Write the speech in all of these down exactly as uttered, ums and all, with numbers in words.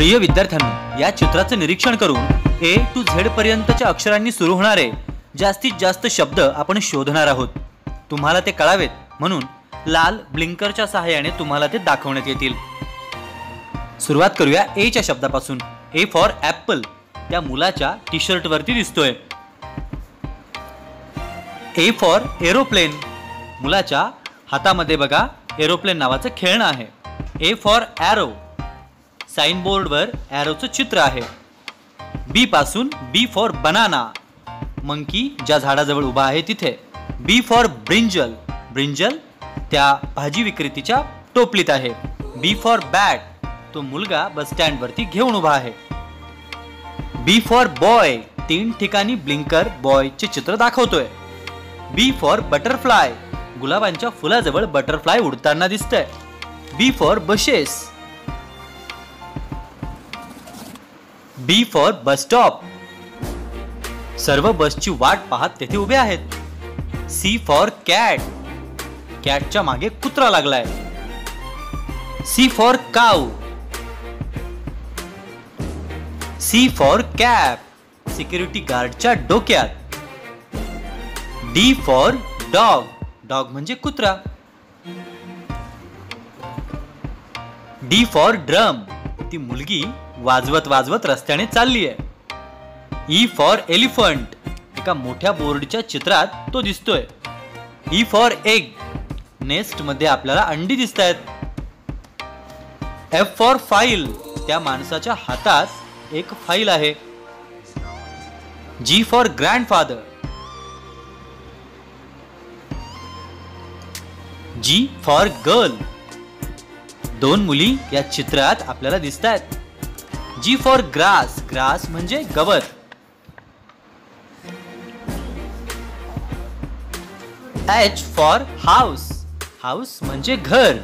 प्रिय विद्यार्थ्यांनो, या चित्राचं निरीक्षण करून ए टू झेड पर्यंतच्या अक्षरांनी सुरू होणारे जास्तीत जास्त शब्द आपण शोधणार आहोत. तुम्हाला ते कळावेत म्हणून लाल ब्लिंकरच्या सहाय्याने तुम्हाला ते दाखवण्यात येतील. सुरुवात करूया ए च्या शब्दापासून. ए फॉर ॲपल त्या मुलाच्या टी शर्ट वरती दिसतोय. ए फॉर एरोप्लेन मुलाच्या हातामध्ये बघा एरोप्लेन नावाचं खेळणं आहे. ए फॉर ॲरो साइन बोर्डवर ॲरोचं चित्र आहे. बी पासून बी फॉर बनाना मंकी ज्या झाडाजवळ उभा आहे तिथे. बी फॉर ब्रिंजल ब्रिंजल त्या भाजी विक्रेतीच्या टोपलीत आहे. बी फॉर बॅट तो मुलगा बस स्टँड वरती घेऊन उभा आहे. बी फॉर बॉय तीन ठिकाणी ब्लिंकर बॉयचे चित्र दाखवतोय. बी फॉर बटरफ्लाय गुलाबांच्या फुलाजवळ बटरफ्लाय उडताना दिसतंय. B for buses B for bus stop सर्व बसची वाट पाहत तेथे उभे आहेत. सी फॉर कॅट कॅटच्या मागे कुत्रा लागलाय. C for cow C for cap security गार्डच्या डोक्यात. डी फॉर डॉग डॉग म्हणजे कुत्रा. डी फॉर ड्रम ती मुलगी वाजवत वाजवत रस्त्याने चालली आहे. ई फॉर एलिफंट एका मोठ्या बोर्डच्या चित्रात तो दिसतोय. ई फॉर एग नेस्ट मध्ये आपल्याला अंडी दिसत आहेत. एफ फॉर फाईल त्या माणसाच्या हातात एक फाईल आहे. G for grandfather G for girl दोन मुली या चित्रात आपल्याला दिसत आहेत. जी फॉर ग्रास ग्रास म्हणजे गवत. एच फॉर हाऊस हाऊस म्हणजे घर.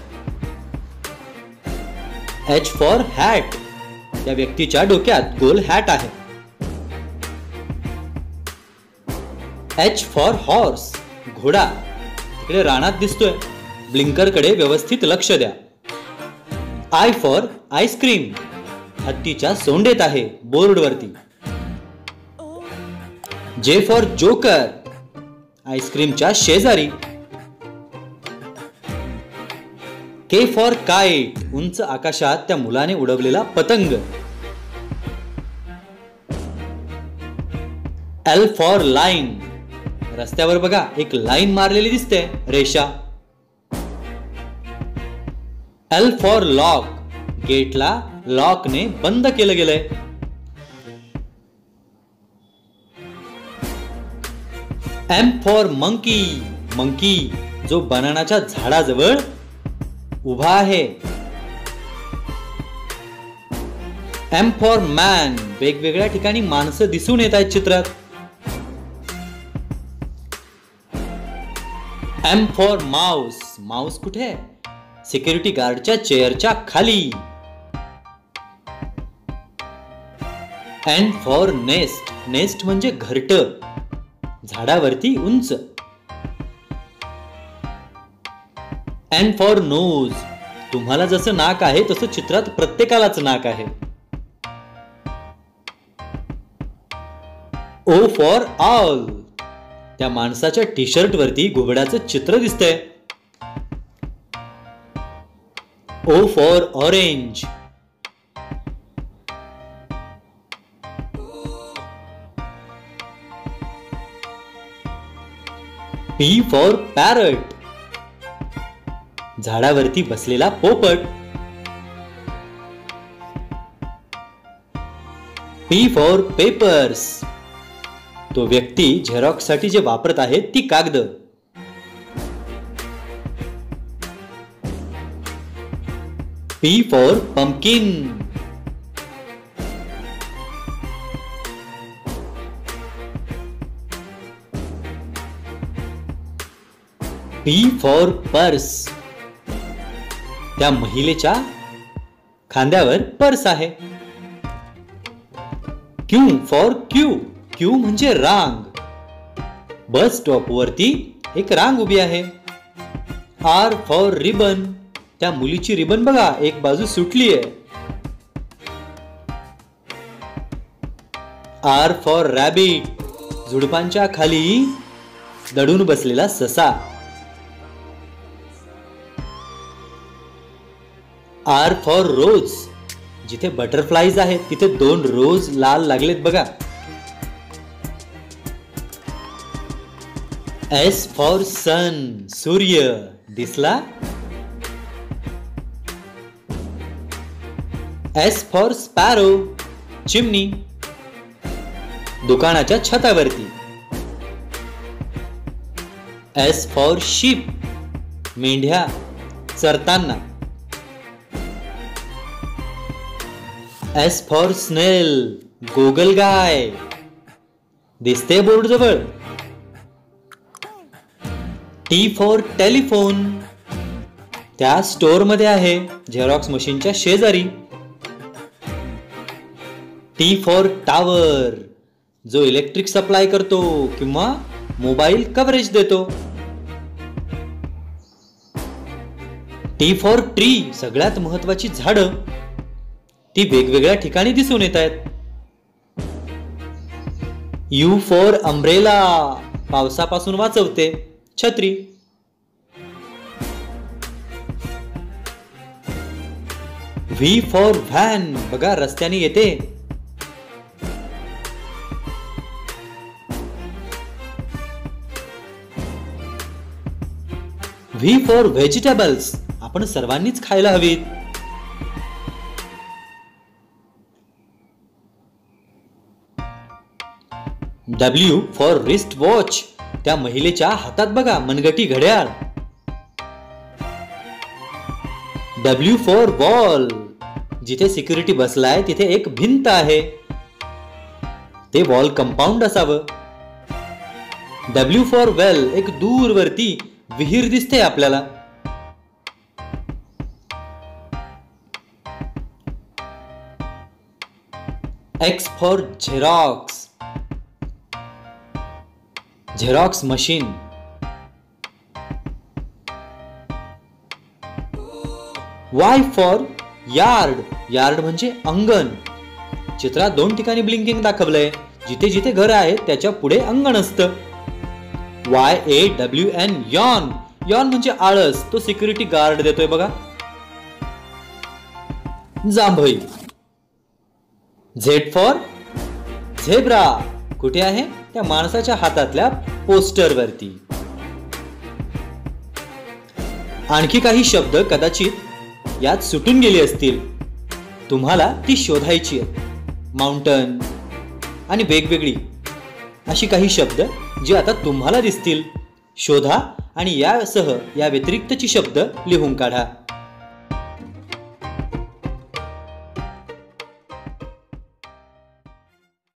एच फॉर हॅट त्या व्यक्तीच्या डोक्यात गोल हॅट आहे. एच फॉर हॉर्स घोडा तिकडे रानात दिसतोय. ब्लिंकर कडे व्यवस्थित लक्ष द्या. आय फॉर आईस्क्रीम हत्तीच्या सोंडेत आहे बोर्ड वरती. जे फॉर जोकर आईस्क्रीमच्या शेजारी. के फॉर काईट उंच आकाशात त्या मुलाने उडवलेला पतंग. एल फॉर लाईन रस्त्यावर बघा एक लाईन मारलेली दिसते रेषा. एल फॉर लॉक गेटला लॉकने बंद केलं गेलंय. एम फॉर मंकी मंकी जो बनानाच्या झाडाजवळ उभा आहे. एम फॉर मॅन वेगवेगळ्या ठिकाणी माणसं दिसून येत आहेत चित्रात. एम फॉर माऊस माऊस कुठे आहे? सिक्युरिटी गार्डच्या चेअरच्या खाली. एन फॉर नेस्ट नेस्ट म्हणजे घरटं झाडावरती उंच. एन फॉर नोज तुम्हाला जसं नाक आहे तसं चित्रात प्रत्येकालाच नाक आहे. ओ फॉर ऑल त्या माणसाच्या टी शर्ट वरती घुबडाचं चित्र दिसतंय. O for orange P for parrot झाडावरती बसलेला पोपट. पी फॉर पेपर्स तो व्यक्ती झेरॉक्स साठी जे वापरत आहे ती कागद. P for pumpkin P for purse त्या महिलेच्या खांद्यावर पर्स आहे. क्यू फॉर क्यू क्यू म्हणजे रांग. बस स्टॉप वरती एक रांग उभी आहे. आर फॉर रिबन त्या मुलीची रिबन बघा एक बाजू सुटली आहे. आर फॉर रॅबिट, झुडपांच्या खाली दडून बसलेला ससा. आर फॉर रोज, जिथे बटरफ्लाईज आहेत तिथे दोन रोज लाल लागलेत बघा. एस फॉर सन, सूर्य दिसला. एस फॉर स्पॅरो, चिमणी, दुकानाच्या छतावरती. एस फॉर शीप, मेंढ्या चरताना. एस फॉर स्नेल, गोगलगाय दिसते बोर्ड जवळ. टी फॉर टेलिफोन, त्या स्टोअर मध्ये आहे, झेरॉक्स मशीनच्या शेजारी. टी फॉर टावर, जो इलेक्ट्रिक सप्लाय करतो किंवा मोबाईल कव्हरेज देतो. टी फॉर ट्री, सगळ्यात महत्वाची झाडं, ती वेगवेगळ्या ठिकाणी दिसून येत आहेत. यू फॉर अम्ब्रेला, पावसापासून वाचवते, छत्री. व्ही फॉर व्हॅन, बघा रस्त्याने येते. व्ही फॉर व्हेजिटेबल्स, आपण सर्वांनीच खायला हवीत. डब्ल्यू फॉर रिस्ट वॉच, त्या महिलेच्या हातात बघा मनगटी घड्याळ. डब्ल्यू फॉर वॉल, जिथे सिक्युरिटी बसलाय तिथे एक भिंत आहे, ते वॉल कंपाऊंड असावं. डब्ल्यू फॉर वेल, एक दूरवरती विहीर दिसते आपल्याला. X for xerox, xerox machine. Y for yard, yard म्हणजे अंगण. चित्रात दोन ठिकाणी ब्लिंकिंग दाखवलंय, जिथे जिथे घर आहे त्याच्या पुढे अंगण असतं. Y A W N, yawn, yawn म्हणजे आळस, तो सिक्युरिटी गार्ड देतोय बघा. जांभई. झेड फॉर झेब्रा, कुठे आहे, त्या माणसाच्या हातातल्या पोस्टर वरती. आणखी काही शब्द कदाचित यात सुटून गेली असतील, तुम्हाला ती शोधायची आहेत. माउंटन आणि वेगवेगळी अशी काही शब्द जे आता तुम्हाला दिसतील, शोधा आणि यासह या व्यतिरिक्तची शब्द लिहून काढा.